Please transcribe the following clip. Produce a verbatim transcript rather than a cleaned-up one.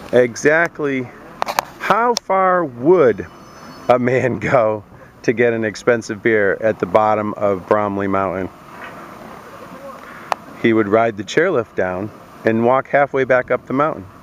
exactly how far would a man go to get an expensive beer at the bottom of Bromley Mountain? He would ride the chairlift down and walk halfway back up the mountain.